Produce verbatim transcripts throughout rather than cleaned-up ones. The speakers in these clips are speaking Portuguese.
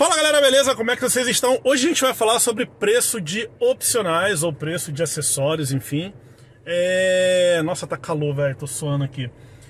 Fala galera, beleza? Como é que vocês estão? Hoje a gente vai falar sobre preço de opcionais ou preço de acessórios, enfim. É... Nossa, tá calor, velho, tô suando aqui.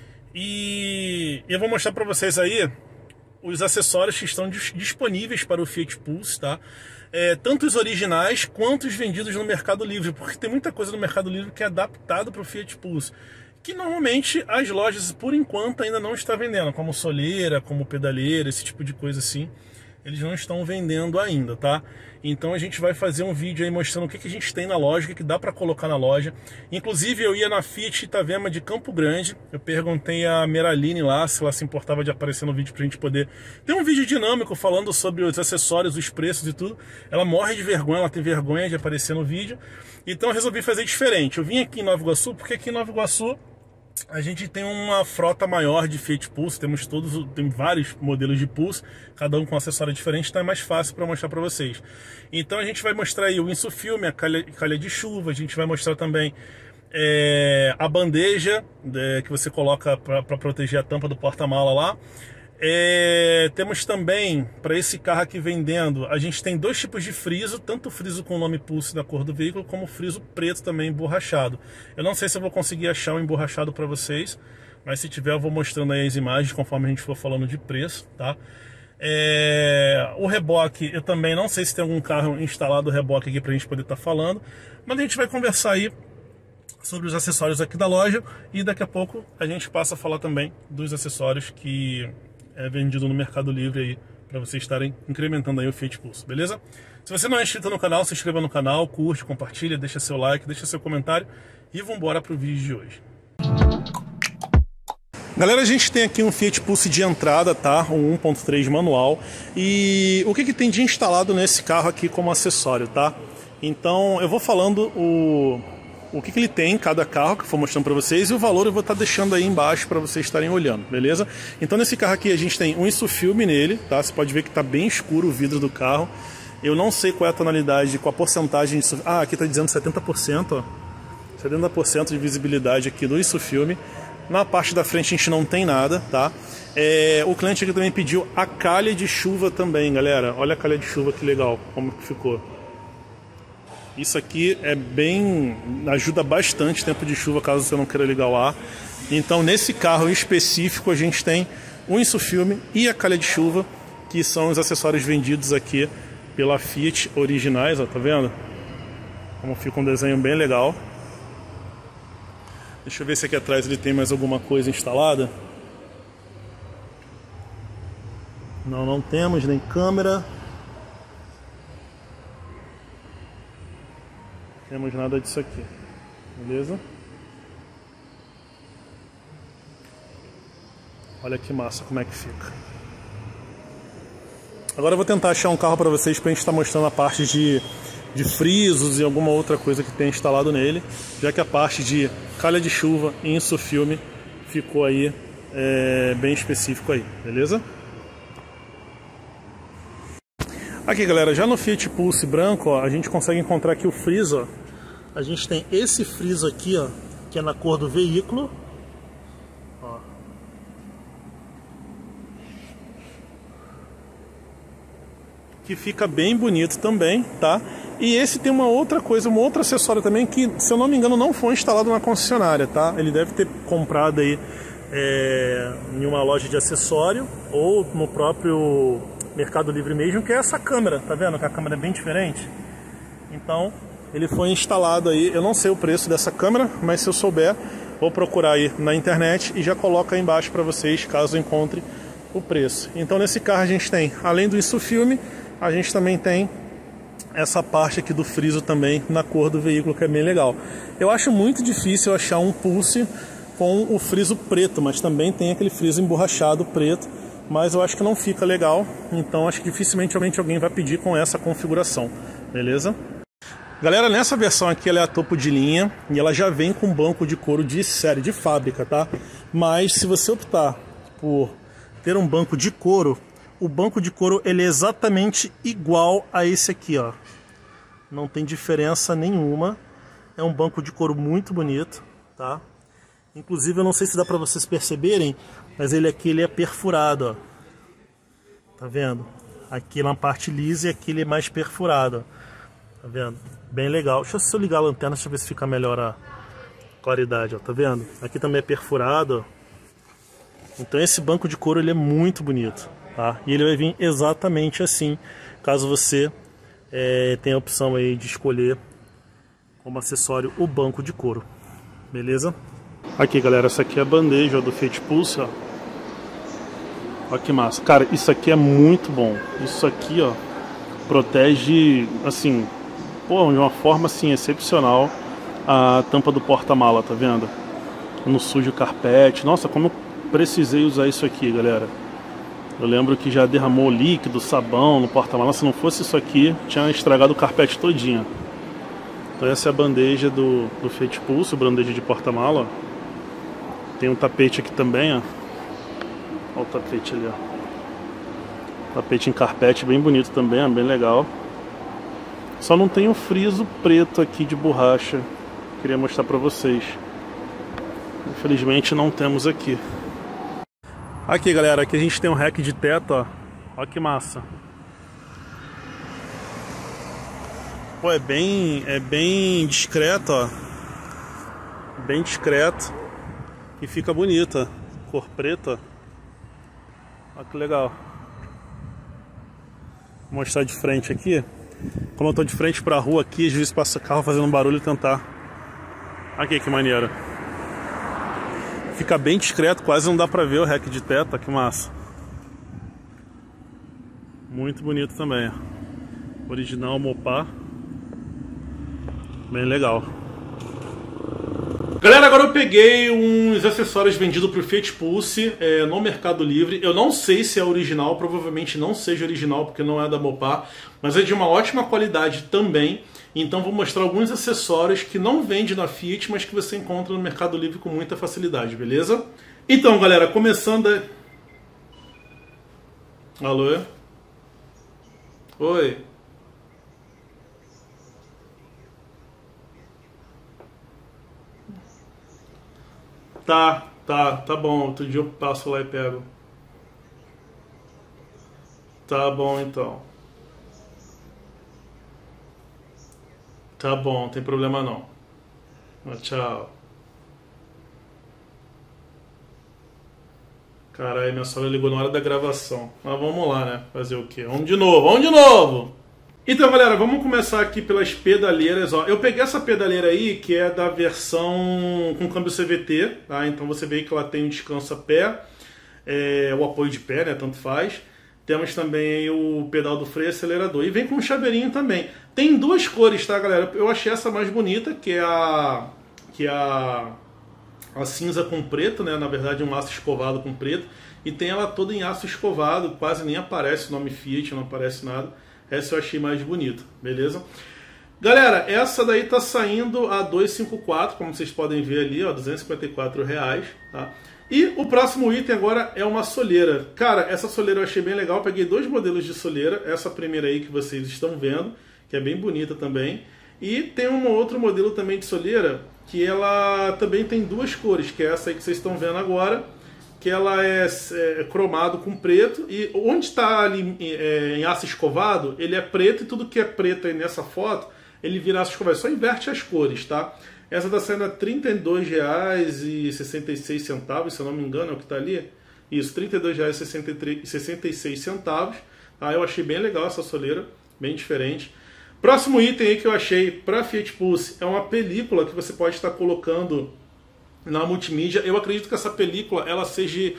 E eu vou mostrar pra vocês aí os acessórios que estão disponíveis para o Fiat Pulse, tá? É, tanto os originais quanto os vendidos no Mercado Livre, porque tem muita coisa no Mercado Livre que é adaptado para o Fiat Pulse, que normalmente as lojas, por enquanto, ainda não estão vendendo, como soleira, como pedaleira, esse tipo de coisa assim. Eles não estão vendendo ainda, tá? Então a gente vai fazer um vídeo aí mostrando o que, que a gente tem na loja, o que, que dá para colocar na loja. Inclusive eu ia na Fiat Itavema de Campo Grande, eu perguntei a Meraline lá se ela se importava de aparecer no vídeo pra gente poder ter um vídeo dinâmico falando sobre os acessórios, os preços e tudo. Ela morre de vergonha, ela tem vergonha de aparecer no vídeo. Então eu resolvi fazer diferente. Eu vim aqui em Nova Iguaçu, porque aqui em Nova Iguaçu a gente tem uma frota maior de Fiat Pulse, temos todos, tem vários modelos de Pulse, cada um com um acessório diferente, então é mais fácil para mostrar para vocês. Então a gente vai mostrar aí o insufilme, a calha, calha de chuva, a gente vai mostrar também é, a bandeja é, que você coloca para proteger a tampa do porta-mala lá. É, temos também, para esse carro aqui vendendo, a gente tem dois tipos de friso, tanto o friso com o nome Pulse da cor do veículo, como o friso preto também emborrachado. Eu não sei se eu vou conseguir achar um emborrachado para vocês, mas se tiver eu vou mostrando aí as imagens conforme a gente for falando de preço, tá? É, o reboque, eu também não sei se tem algum carro instalado o reboque aqui para a gente poder estar tá falando, mas a gente vai conversar aí sobre os acessórios aqui da loja e daqui a pouco a gente passa a falar também dos acessórios que é vendido no Mercado Livre aí, para vocês estarem incrementando aí o Fiat Pulse, beleza? Se você não é inscrito no canal, se inscreva no canal, curte, compartilha, deixa seu like, deixa seu comentário e vamos embora pro vídeo de hoje. Galera, a gente tem aqui um Fiat Pulse de entrada, tá? Um um ponto três manual. E o que que tem de instalado nesse carro aqui como acessório, tá? Então eu vou falando o... o que, que ele tem em cada carro, que eu vou mostrando para vocês, e o valor eu vou estar tá deixando aí embaixo para vocês estarem olhando, beleza? Então nesse carro aqui a gente tem um insufilme nele, tá? Você pode ver que está bem escuro o vidro do carro. Eu não sei qual é a tonalidade, qual a porcentagem de... Ah, aqui está dizendo setenta por cento, ó. setenta por cento de visibilidade aqui do insufilme. Na parte da frente a gente não tem nada, tá? É, o cliente aqui também pediu a calha de chuva também, galera. Olha a calha de chuva que legal, como que ficou. Isso aqui é bem... ajuda bastante tempo de chuva, caso você não queira ligar o ar. Então nesse carro em específico a gente tem o insufilme e a calha de chuva, que são os acessórios vendidos aqui pela Fiat originais, ó, tá vendo? Como fica um desenho bem legal. Deixa eu ver se aqui atrás ele tem mais alguma coisa instalada. Não, não temos nem câmera. Temos nada disso aqui, beleza? Olha que massa como é que fica. Agora eu vou tentar achar um carro para vocês para a gente estar mostrando a parte de, de frisos e alguma outra coisa que tem instalado nele, já que a parte de calha de chuva e insufilme ficou aí é, bem específico aí, beleza? Aqui galera, já no Fiat Pulse branco, ó, a gente consegue encontrar aqui o friso, ó. A gente tem esse friso aqui, ó, que é na cor do veículo, ó. Que fica bem bonito também, tá? E esse tem uma outra coisa, um outro acessório também que, se eu não me engano, não foi instalado na concessionária, tá? Ele deve ter comprado aí é, em uma loja de acessório ou no próprio Mercado Livre mesmo, que é essa câmera, tá vendo? Que a câmera é bem diferente. Então ele foi instalado aí, eu não sei o preço dessa câmera, mas se eu souber, vou procurar aí na internet e já coloco aí embaixo para vocês, caso encontre o preço. Então nesse carro a gente tem, além do insufilme, a gente também tem essa parte aqui do friso também na cor do veículo, que é bem legal. Eu acho muito difícil achar um Pulse com o friso preto, mas também tem aquele friso emborrachado preto, mas eu acho que não fica legal, então acho que dificilmente alguém vai pedir com essa configuração, beleza? Galera, nessa versão aqui ela é a topo de linha e ela já vem com banco de couro de série, de fábrica, tá? Mas se você optar por ter um banco de couro, o banco de couro ele é exatamente igual a esse aqui, ó. Não tem diferença nenhuma. É um banco de couro muito bonito, tá? Inclusive eu não sei se dá pra vocês perceberem, mas ele aqui ele é perfurado, ó. Tá vendo? Aqui na parte lisa e aqui ele é mais perfurado. Tá vendo? Bem legal. Deixa eu, se eu ligar a lanterna, deixa eu ver se fica melhor a claridade, ó. Tá vendo? Aqui também é perfurado. Então esse banco de couro ele é muito bonito, tá? E ele vai vir exatamente assim, caso você é, tenha a opção aí de escolher como acessório o banco de couro. Beleza? Aqui, galera, essa aqui é a bandeja ó, do Fiat Pulse, ó. Olha que massa. Cara, isso aqui é muito bom. Isso aqui, ó, protege, assim, pô, de uma forma, assim, excepcional a tampa do porta-mala, tá vendo? Não suja o carpete. Nossa, como eu precisei usar isso aqui, galera. Eu lembro que já derramou líquido, sabão no porta-mala. Se não fosse isso aqui, tinha estragado o carpete todinho. Então essa é a bandeja do, do Fiat Pulse, bandeja de porta-mala. Tem um tapete aqui também, ó. Olha o tapete ali, ó. Tapete em carpete bem bonito também, ó, bem legal. Só não tem o friso preto aqui de borracha. Queria mostrar pra vocês. Infelizmente não temos aqui. Aqui, galera, aqui a gente tem um rack de teto, ó. Olha que massa. Pô, é bem, é bem discreto, ó. Bem discreto. E fica bonita. Cor preta. Olha que legal. Vou mostrar de frente aqui. Como eu tô de frente pra rua aqui, às vezes passa carro fazendo barulho e tentar. Aqui, que maneiro. Fica bem discreto, quase não dá pra ver o rack de teto, que massa. Muito bonito também. Original Mopar. Bem legal. Galera, agora eu peguei uns acessórios vendidos pro Fiat Pulse é, no Mercado Livre. Eu não sei se é original, provavelmente não seja original porque não é da Mopar, mas é de uma ótima qualidade também. Então vou mostrar alguns acessórios que não vende na Fiat, mas que você encontra no Mercado Livre com muita facilidade, beleza? Então, galera, começando... A... Alô? Oi? Tá, tá, tá bom. Outro dia eu passo lá e pego. Tá bom, então. Tá bom, não tem problema não. Tchau. Caralho, minha sogra ligou na hora da gravação. Mas vamos lá, né? Fazer o quê? Vamos de novo, vamos de novo! Então, galera, vamos começar aqui pelas pedaleiras. Ó, eu peguei essa pedaleira aí, que é da versão com câmbio C V T, tá? Então você vê que ela tem um descanso a pé, é, o apoio de pé, né? Tanto faz. Temos também aí o pedal do freio e acelerador. E vem com um chaveirinho também. Tem duas cores, tá, galera? Eu achei essa mais bonita, que é a, que é a, a cinza com preto, né? Na verdade, um aço escovado com preto. E tem ela toda em aço escovado, quase nem aparece o nome Fiat, não aparece nada. Essa eu achei mais bonita, beleza? Galera, essa daí tá saindo a duzentos e cinquenta e quatro, como vocês podem ver ali, ó, duzentos e cinquenta e quatro reais, tá? E o próximo item agora é uma soleira. Cara, essa soleira eu achei bem legal. Eu peguei dois modelos de soleira. Essa primeira aí que vocês estão vendo, que é bem bonita também. E tem um outro modelo também de soleira, que ela também tem duas cores, que é essa aí que vocês estão vendo agora, que ela é, é cromado com preto. E onde está ali é, em aço escovado, ele é preto, e tudo que é preto aí nessa foto, ele vira aço escovado. Só inverte as cores, tá? Essa está saindo a trinta e dois reais e sessenta e seis centavos, se eu não me engano, é o que está ali. Isso, trinta e dois reais e sessenta e seis centavos. Tá? Eu achei bem legal essa soleira, bem diferente. Próximo item aí que eu achei para Fiat Pulse é uma película que você pode estar colocando na multimídia. Eu acredito que essa película ela seja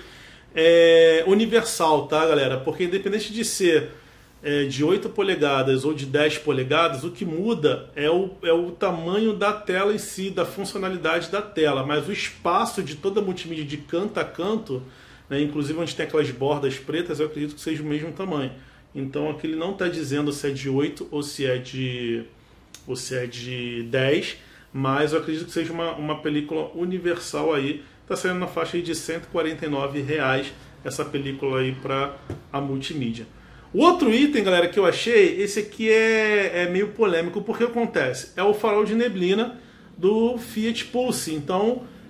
é, universal, tá, galera? Porque independente de ser É, de oito polegadas ou de dez polegadas, o que muda é o, é o tamanho da tela em si, da funcionalidade da tela, mas o espaço de toda a multimídia de canto a canto, né, inclusive onde tem aquelas bordas pretas, eu acredito que seja o mesmo tamanho. Então aqui ele não está dizendo se é de oito ou se é de, ou se é de dez, mas eu acredito que seja uma, uma película universal aí. Está saindo na faixa aí de cento e quarenta e nove reais essa película aí para a multimídia. O outro item, galera, que eu achei, esse aqui é, é meio polêmico, porque acontece? É o farol de neblina do Fiat Pulse. Então,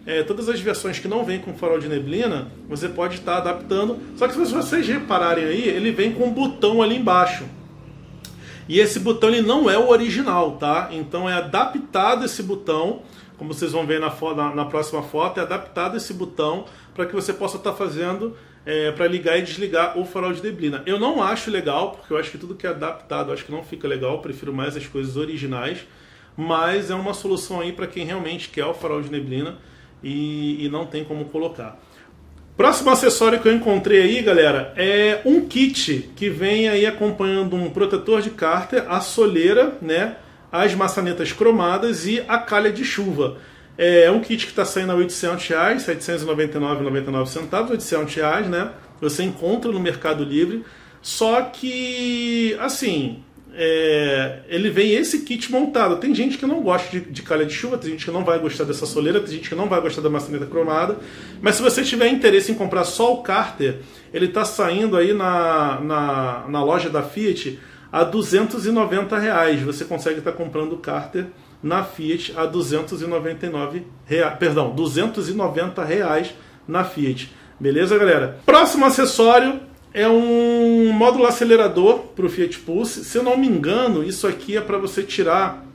é, todas as versões que não vêm com farol de neblina, você pode estar adaptando. Só que se vocês repararem aí, ele vem com um botão ali embaixo. E esse botão ele não é o original, tá? Então é adaptado esse botão, como vocês vão ver na, na, na próxima foto, é adaptado esse botão para que você possa estar fazendo é, para ligar e desligar o farol de neblina. Eu não acho legal, porque eu acho que tudo que é adaptado, eu acho que não fica legal, eu prefiro mais as coisas originais, mas é uma solução aí para quem realmente quer o farol de neblina e, e não tem como colocar. Próximo acessório que eu encontrei aí, galera, é um kit que vem aí acompanhando um protetor de cárter, a soleira, né, as maçanetas cromadas e a calha de chuva. É um kit que está saindo a oitocentos reais, setecentos e noventa e nove reais e noventa e nove centavos, oitocentos reais, né? Você encontra no Mercado Livre, só que, assim, é, ele vem esse kit montado. Tem gente que não gosta de, de calha de chuva, tem gente que não vai gostar dessa soleira, tem gente que não vai gostar da maçaneta cromada, mas se você tiver interesse em comprar só o cárter, ele está saindo aí na, na, na loja da Fiat a duzentos e noventa reais. Você consegue estar comprando o cárter na Fiat a duzentos e noventa e nove reais, perdão, duzentos e noventa reais na Fiat. Beleza, galera? Próximo acessório é um módulo acelerador para o Fiat Pulse. Se eu não me engano, isso aqui é para você tirar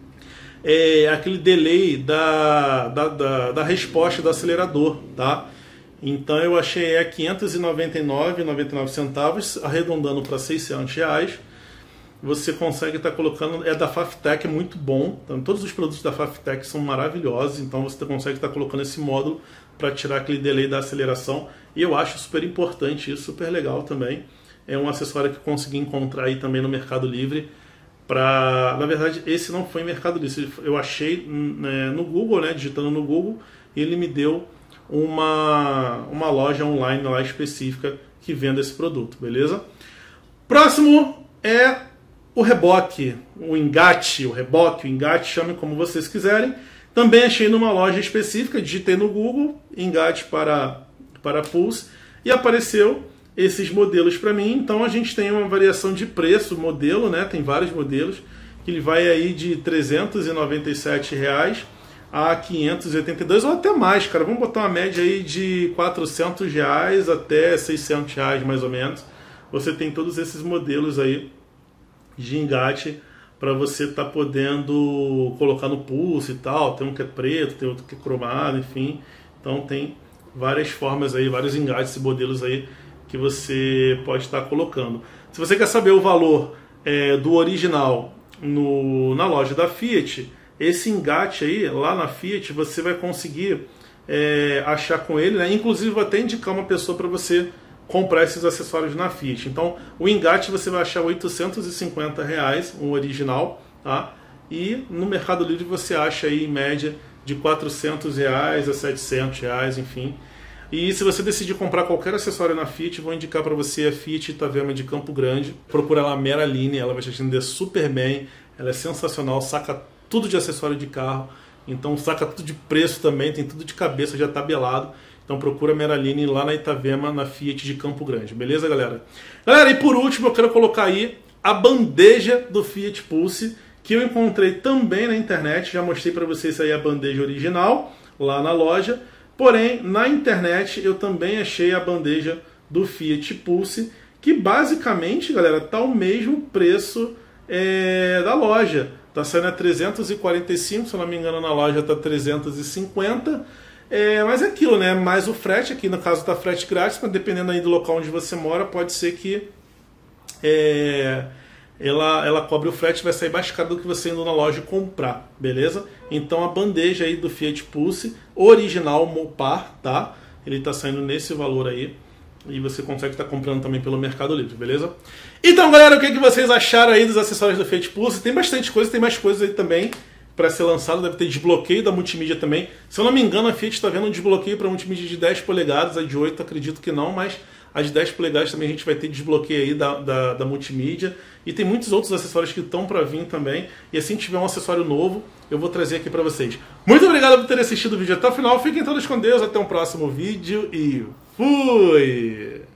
é, aquele delay da, da, da, da resposta do acelerador, tá? Então eu achei a quinhentos e noventa e nove reais e noventa e nove centavos, arredondando para seiscentos reais. Você consegue estar colocando, é da Fafitec, é muito bom. Então, todos os produtos da Fafitec são maravilhosos, então você consegue estar colocando esse módulo para tirar aquele delay da aceleração. E eu acho super importante isso, super legal também. É um acessório que eu consegui encontrar aí também no Mercado Livre. Pra... Na verdade, esse não foi em Mercado Livre, eu achei né, no Google, né, digitando no Google, e ele me deu uma, uma loja online lá específica que vende esse produto, beleza? Próximo é o reboque, o engate, o reboque, o engate, chamem como vocês quiserem. Também achei numa loja específica, digitei no Google, engate para, para Pulse, e apareceu esses modelos para mim. Então a gente tem uma variação de preço, modelo, né? Tem vários modelos, que ele vai aí de trezentos e noventa e sete reais a quinhentos e oitenta e dois, ou até mais, cara. Vamos botar uma média aí de quatrocentos reais até seiscentos reais, mais ou menos. Você tem todos esses modelos aí de engate para você estar tá podendo colocar no pulse e tal. Tem um que é preto, tem outro que é cromado, enfim. Então tem várias formas aí, vários engates e modelos aí que você pode estar tá colocando. Se você quer saber o valor é, do original no, na loja da Fiat, esse engate aí, lá na Fiat, você vai conseguir é, achar com ele, né? Inclusive vou até indicar uma pessoa para você comprar esses acessórios na Fiat. Então, o engate você vai achar oitocentos e cinquenta reais, um original, tá? E no Mercado Livre você acha aí em média de quatrocentos reais a setecentos reais, enfim. E se você decidir comprar qualquer acessório na Fiat, vou indicar para você a Fiat Itavema de Campo Grande. Procura lá a Meraline, ela vai te atender super bem, ela é sensacional, saca tudo de acessório de carro, então saca tudo de preço também, tem tudo de cabeça já tabelado. Então procura a Meraline lá na Itavema, na Fiat de Campo Grande. Beleza, galera? Galera, e por último eu quero colocar aí a bandeja do Fiat Pulse, que eu encontrei também na internet. Já mostrei para vocês aí a bandeja original, lá na loja. Porém, na internet eu também achei a bandeja do Fiat Pulse, que basicamente, galera, tá o mesmo preço é, da loja. Tá saindo a trezentos e quarenta e cinco, se eu não me engano na loja tá trezentos e cinquenta. É, mas é aquilo, né? Mais o frete, aqui no caso tá frete grátis, mas dependendo aí do local onde você mora, pode ser que é, ela, ela cobre o frete, vai sair mais caro do que você indo na loja comprar, beleza? Então a bandeja aí do Fiat Pulse, original Mopar, tá? Ele tá saindo nesse valor aí, e você consegue estar comprando também pelo Mercado Livre, beleza? Então, galera, o que, é que vocês acharam aí dos acessórios do Fiat Pulse? Tem bastante coisa, tem mais coisas aí também para ser lançado, deve ter desbloqueio da multimídia também. Se eu não me engano, a Fiat está vendo um desbloqueio para multimídia de dez polegadas, a de oito acredito que não, mas a de dez polegadas também a gente vai ter desbloqueio aí da, da, da multimídia. E tem muitos outros acessórios que estão para vir também. E assim que tiver um acessório novo, eu vou trazer aqui para vocês. Muito obrigado por ter assistido o vídeo até o final. Fiquem todos com Deus, até um próximo vídeo e fui!